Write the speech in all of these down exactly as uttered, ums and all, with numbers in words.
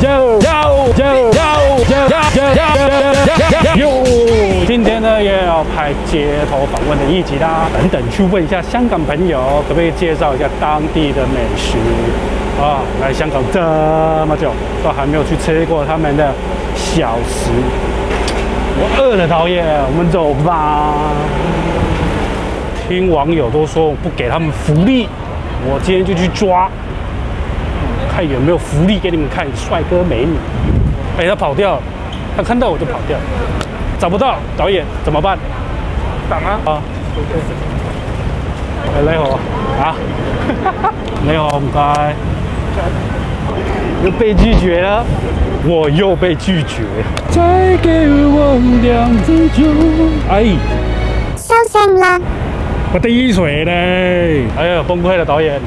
yo yo yo yo yo yo。今天呢也要拍街头访问的一集啦，等等去问一下香港朋友，可不可以介绍一下当地的美食啊？来香港这么久，都还没有去吃过他们的小食。我饿了，导演，我们走吧。听网友都说我不给他们福利，我今天就去抓。 看有没有福利给你们看，帅哥美女。哎，他跑掉了，他看到我就跑掉了，找不到导演怎么办？等啊！啊，哎，你好啊，你好，唔該。又被拒绝了，我又被拒绝。再给我兩分鐘。哎， 收聲啦！ 我滴水嘞！哎呀，崩溃了，導演。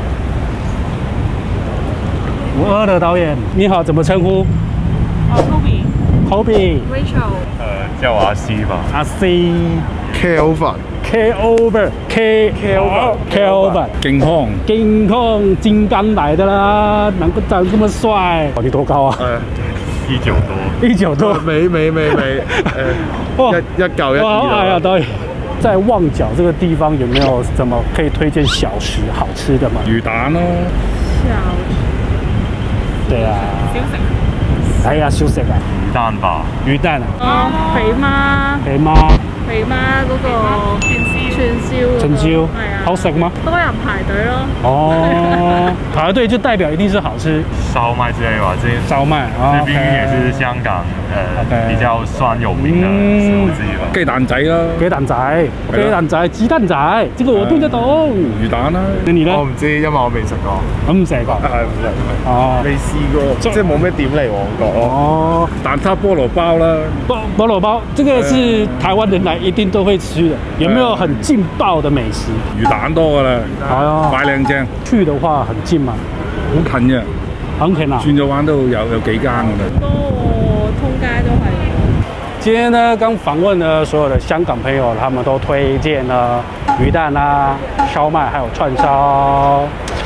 我饿了，导演，你好，怎么称呼？ 哦 ，Kobe。Kobe。Rachel。 呃，叫我阿 C 吧。 阿 C。Kelvin。K over。K Kelvin。健康。健康，金刚来的啦，难怪长这么帅。哦，你多高啊？ 呃，一九多。 一九多。 没没没没。呃，一一九一二。 哎呀，导演。 在旺角这个地方有没有什么可以推荐小食好吃的吗？ 魚蛋咯。 小對啊。小食。哎呀，小食啊。 魚蛋吧。 魚蛋啊。 哦，肥媽。 肥媽。肥媽嗰個串燒。串燒。 串燒。係啊。 好食嗎？ 多人排隊咯。 哦。排隊就代表一定是好吃。 燒麥之類吧，這燒麥啊。 這邊也是香港呃比較算有名的食物之一吧。雞蛋仔啦。 雞蛋仔。雞蛋仔、雞蛋仔，這個我聽得懂。魚蛋啦。那你呢？ 我唔知，因為我未食過。 我唔食過。係唔食。哦。未試過，即係冇咩點嚟旺角咯。哦。蛋撻菠蘿包啦。菠菠蘿包，這個是台灣人來一定都會吃的。有沒有很勁爆的美食？ 魚蛋多噶啦。係啊。快靚正。去的話很近嘛。 好近嘅。很近啊。轉咗彎都有有幾間噶啦。 多通街都係。 今天呢，剛訪問了所有的香港朋友，他們都推薦了魚蛋啊、燒麥，還有串燒。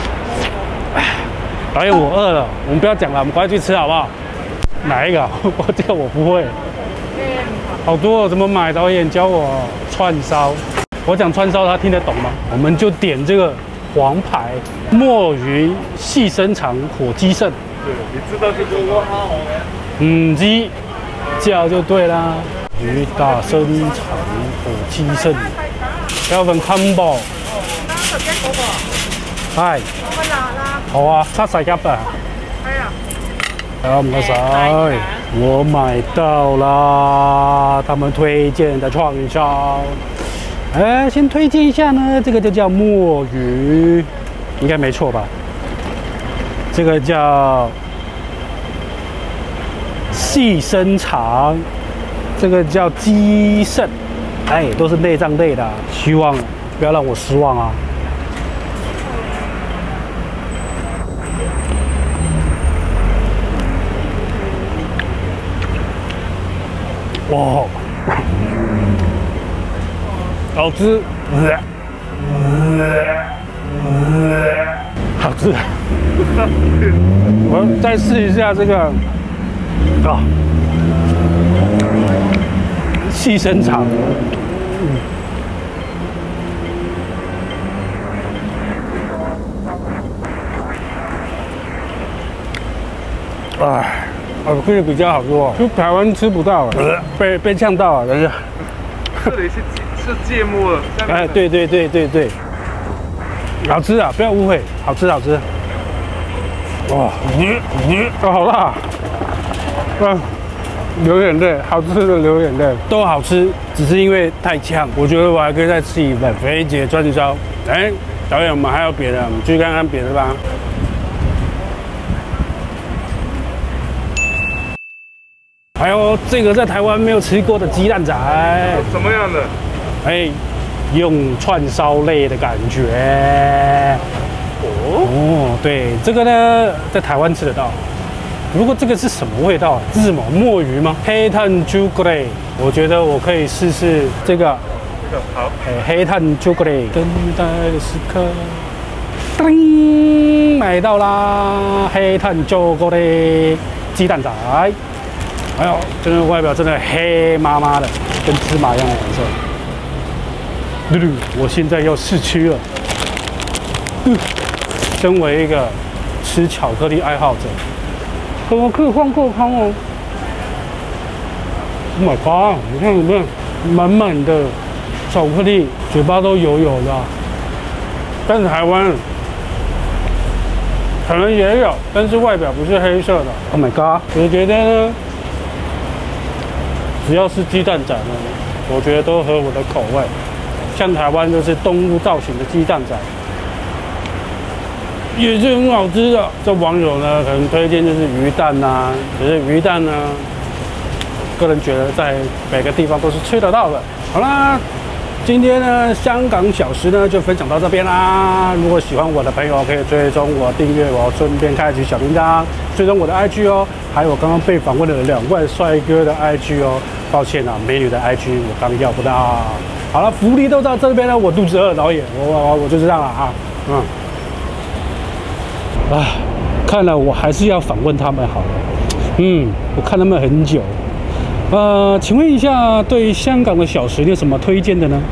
導演，我餓了，我們不要講了，我們快去吃好不好？哪一個？我這個我不會。好多、哦，怎麼買？導演教我串燒。我講串燒，他聽得懂嗎？我們就點這個黃牌墨魚細生腸火雞腎。 你知道這個我好好嘅？ 嗯，雞。 叫就對啦，魚大生腸火雞腎，有份 combo。三十一嗰個。係。冇乜辣啦。好啊，七十一啊。係啊。好，唔該晒。我買到啦，他們推薦的串燒。哎，先推薦一下呢，這個就叫墨魚，應該沒錯吧？這個叫。 細生腸，這個叫雞腎，哎，都是內臟類的，希望不要讓我失望啊！哇，好吃，好吃，我再試一下這個。 啊，細生腸，哎，啊，这个比較好做，就台灣吃不到，被被嗆到了，但是。 這裡是是芥末了。 哎，對對對對對，好吃啊！不要誤會，好吃好吃。哇，你你啊，好辣！ 啊，流眼淚，好吃的流眼淚，都好吃，只是因為太嗆。我覺得我還可以再吃一份肥姐串燒。哎，導演，我們還有別的，我們去看看別的吧。還有這個在台灣沒有吃過的雞蛋仔， 怎麼樣的？ 哎，用串燒類的感覺。哦，對，這個呢，在台灣吃得到。 如果這個是什麼味道？這是什麼墨魚嗎？黑炭朱古力，我覺得我可以試試這個。 好。哎， 黑炭朱古力。等待的時刻。叮！ 来到啦黑炭酒锅的鸡蛋仔。哎呦，真的外表真的黑麻麻的，跟芝麻一样的颜色。嘟嘟，我现在要试吃了。嗯，身为一个吃巧克力爱好者，我可以换过汤哦。Oh my god！ 你看有没有满满的巧克力，嘴巴都油油的。但是台湾可能也有，但是外表不是黑色的。Oh my god！ 我觉得呢，只要是鸡蛋仔呢，我觉得都合我的口味。像台湾就是动物造型的鸡蛋仔，也是很好吃的。这网友呢可能推荐就是鱼蛋呐、啊，可是鱼蛋呢，个人觉得在每个地方都是吃得到的。好啦。今天呢，香港小食呢就分享到这边啦。如果喜欢我的朋友，可以追踪我、订阅我，顺便开启小铃铛，追踪我的 I G 哦。还有刚刚被访问的两位帅哥的 I G 哦。抱歉啊，美女的 I G 我刚要不到。好了，福利都到这边了，我肚子饿，导演，我我我就这样了啊，嗯。啊，看来我还是要访问他们好了。嗯，我看他们很久。呃，请问一下，对香港的小食你有什么推荐的呢？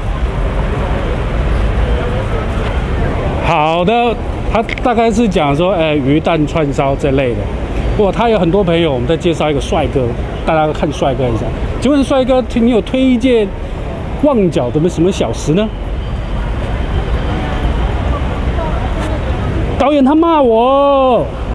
好的，他大概是讲说，哎、欸，鱼蛋串烧这类的。哇，他有很多朋友，我们再介绍一个帅哥，大家看帅哥一下。请问帅哥，你有推荐旺角的什么小食呢？导演他骂我。